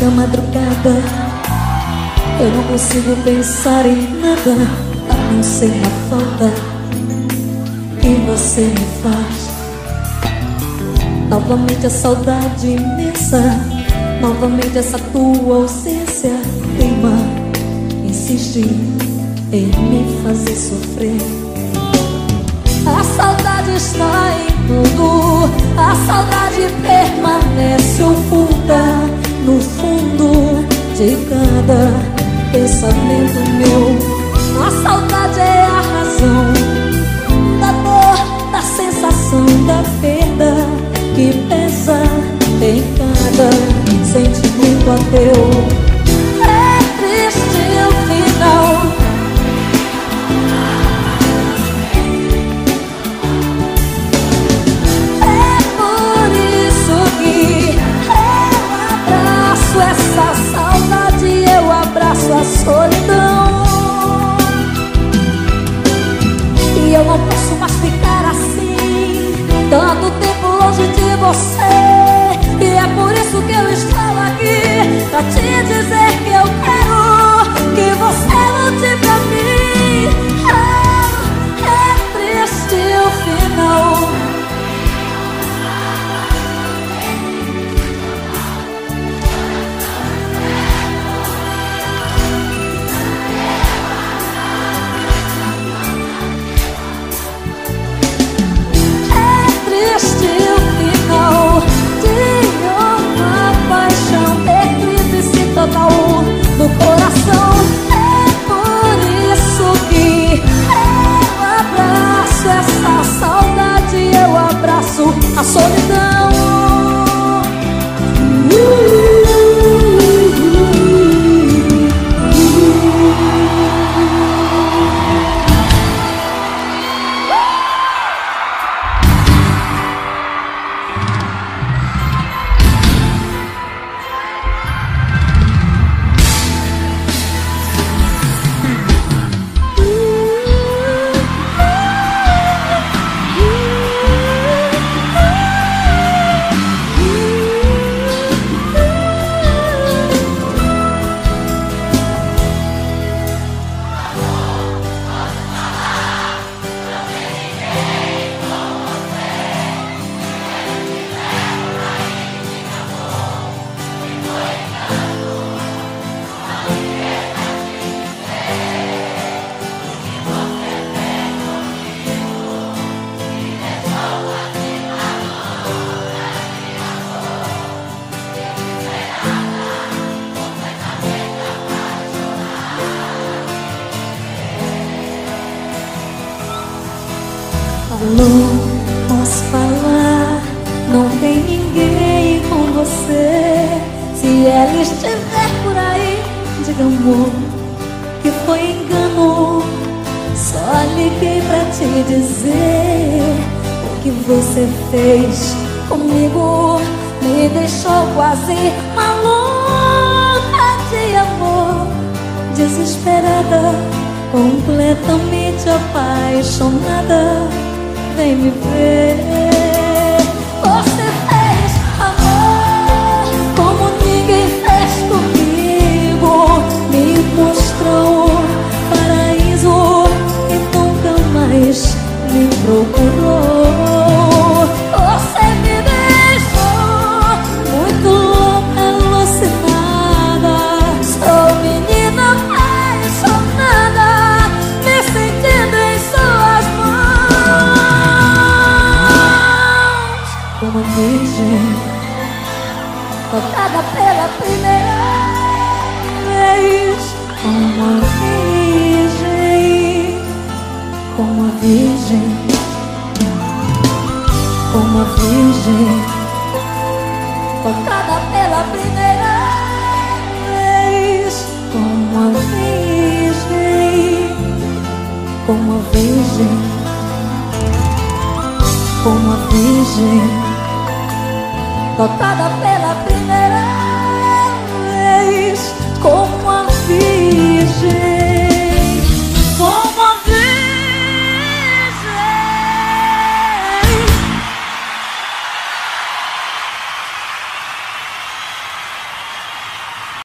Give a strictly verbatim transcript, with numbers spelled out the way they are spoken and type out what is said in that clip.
da madrugada eu não consigo pensar em nada a não ser na falta que você me faz. Novamente a saudade imensa, novamente essa tua ausência teima, insiste em me fazer sofrer. A saudade está em tudo, a saudade permanece oculta no fundo de cada pensamento meu. A saudade é a razão da dor, da sensação da perda que pesa em cada sentimento ateu. É triste o final, é por isso que eu abraço essa saudade, eu abraço a solidão. E eu não posso mais ficar assim, tanto tempo longe de você. E é por isso que eu estou aqui, pra te dizer que eu quero que você lute pra mim. Ah, é triste o final. É triste o final de uma paixão ter crise total no coração. É por isso que eu abraço essa saudade, eu abraço a solidão. Alô, posso falar? Não tem ninguém com você. Se ela estiver por aí, diga amor que foi engano. Só liguei pra te dizer o que você fez comigo. Me deixou quase maluca de amor, desesperada, completamente apaixonada. Vem me ver. Você fez amor como ninguém fez comigo. Me mostrou paraíso e nunca mais me procurou. Você me deixou muito louca, alucinada. Sou menina apaixonada, me sentindo em suas mãos. Uma virgem tocada pela primeira vez. Uma virgem, uma virgem, uma virgem tocada pela primeira vez. Uma virgem, uma virgem, uma virgem tocada pela primeira vez.